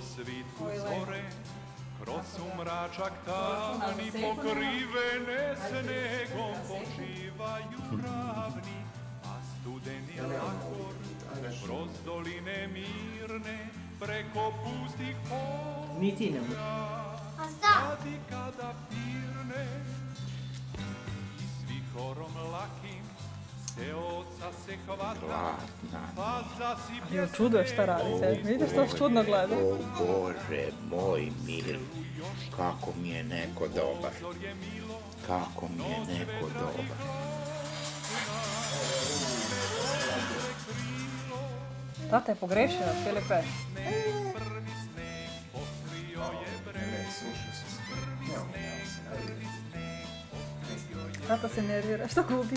svitku zore, kroz sumračak tamni pokrivene snegom počivaju ravni, a studeni lakor kroz doline mirne preko pustih polja radi kada pirne i svi horom lakim se oca se hvata pa zasipje. Jo, čudo je šta radite. Vidite što vas čudno gleda. O Bože, moj mil, kako mi je neko dobar. Kako mi je neko dobar. Tata je pogrešio, Filipe. Tata se nervira, što gubi?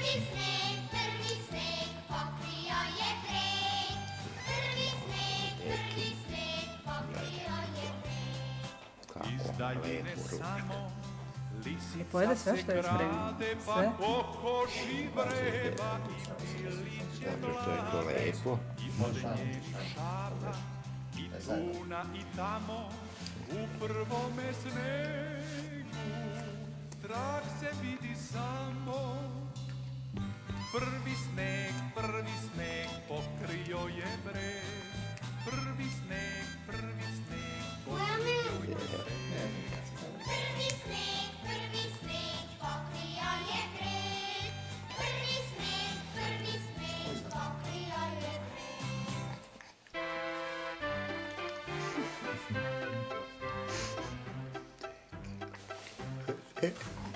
Kako lepo ručka. I pojede sve što je spremno. Sve? Zato što je to lepo. I tuna i tamo u prvome snegu trag se vidi samo. Prvi sneg pokrio je breg. Prvi sneg pokrio je breg. Prvi sneg pokrio je breg. Prvi sneg pokrio je breg.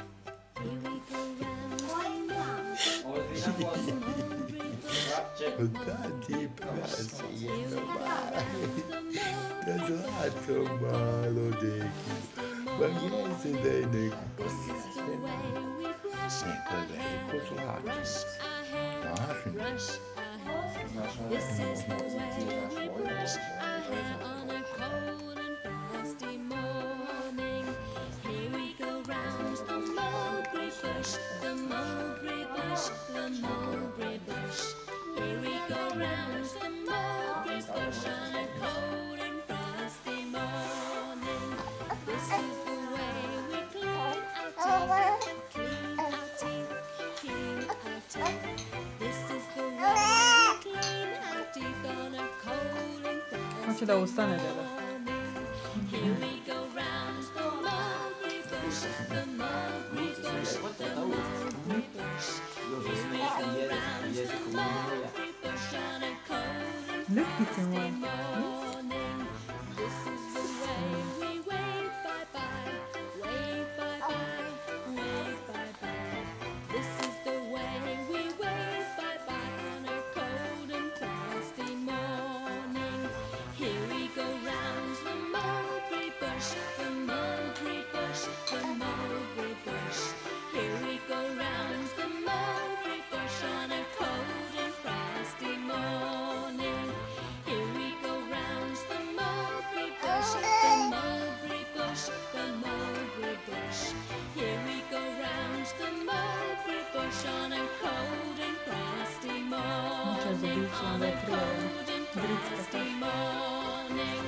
Da ti prasi jedno malo, da zlato malo deki, pa jesi da je neko posjene. Neko veliko zlato. This is the way we brush our hair on a cold and frosty morning. Here we go round the mulberry bush, the mulberry bush, the mulberry bush. Here we go round the mulberry bush on a cold and frosty morning. This is the way we clean our teeth, clean our teeth. This is the way we clean our teeth on a cold and frosty Hoće da ustane, deda. Here we go round the mulberry bush, the mulberry bush, the mulberry bush. Here we go round the mulberry bush on a cold and Ljubice moje. morning. This is the way we wave bye-bye, wave bye-bye, wave bye-bye. This is the way we wave bye-bye on a cold and frosty morning. Here we go round the mulberry bush, the mulberry bush, the mulberry bush. Here we go round the mulberry bush on a cold and frosty morning. Here we go round the mulberry bush, the mulberry bush, the mulberry bush. Here we go round the mulberry bush on a cold and frosty morning. On a cold and frosty morning.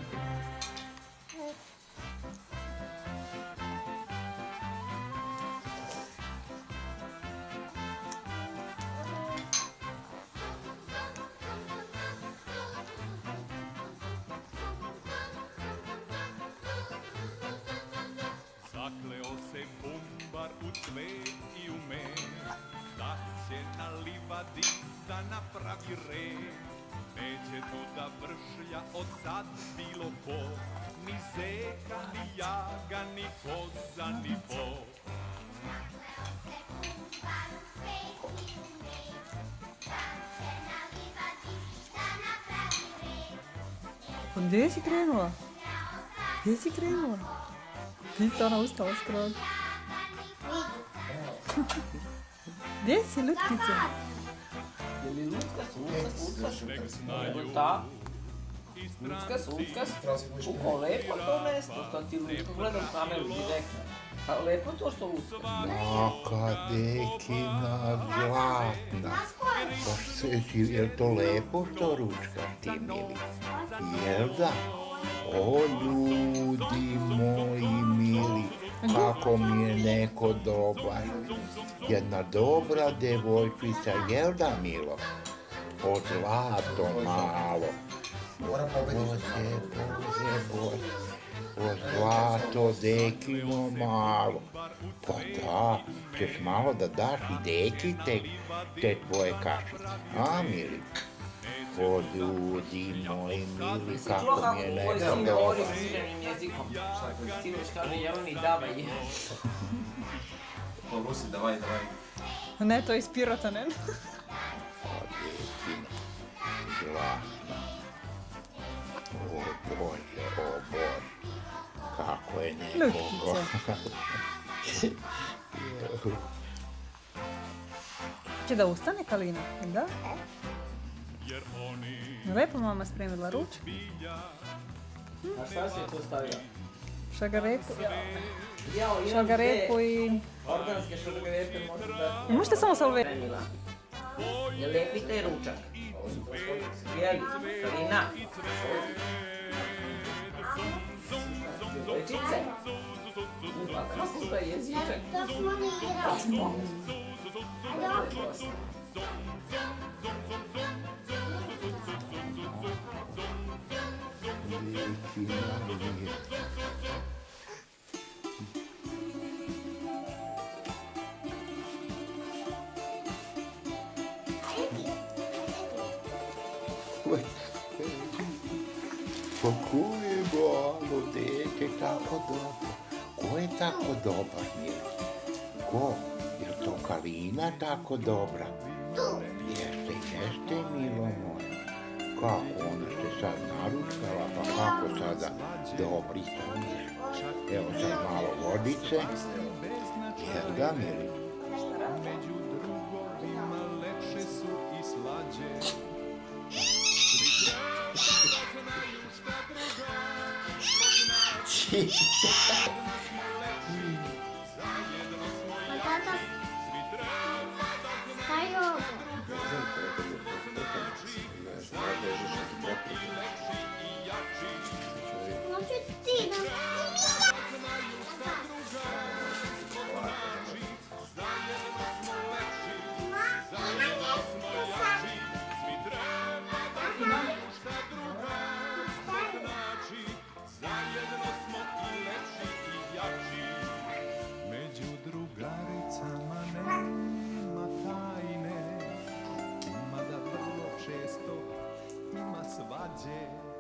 Zakleo se bumbar u cvet i u med, da će na livadi da napravi red. Neće tu da vršlja od sad bilo ko, ni zeka, ni jaga, ni koza, ni bog. Gdje si krenula? Gdje si krenula? Vidite, ona ustala skroz. Gdje si, lutkice? Je li luckaš? Da. Luckaš? Kako lepo to mesto, što ti luckaš, gledam kameru direktno. A lepo to što luckaš. Jaka dekina zlatna. Jel to lepo što ručkaš ti, mili? Jel da? O, ljudi moji mili, kako mi je neko dobar. Jedna dobra devojčica, jel da, Milo? O, zlato malo. Bože. O, zlato, dekino malo. Pa da, ćeš malo da daš i deki te tvoje kašice. A, mili? O, ljudi moji mili, kako mi je neko dobar. dobar. Govorio sviđanim jezikom. Sinoć kaže Jeleni davaj. Rusi, davaj. Ne, to je ispirota, ne? O, dekino, zlatno. O Bože, kako je neko Lutkice. Će da ustane Kalina, da? Lepo mama spremila ručak. A šta si je tu stavila? Šagarepu i... Organske šargarepe možda da... Možete samo salve... Spremila. Je lepi taj ručak. Jeli, Kalina. Djevojčice. Kako slušaj jezičak. To smo mi igrali. Pa ko je malo dete tako dobro? Ko je tako dobar, mili? Ko? Je to Kalina tako dobra? Jeste, milo moje. Kako ona se sad naručkala, pa kako sada dobri samiš? Evo sad malo vodice. Jel da, mili? Među drugovima lepše su i slađe. Pa tata, staj ovo. Hoću ti da... Među drugaricama nema tajne, mada vrlo često ima svađe.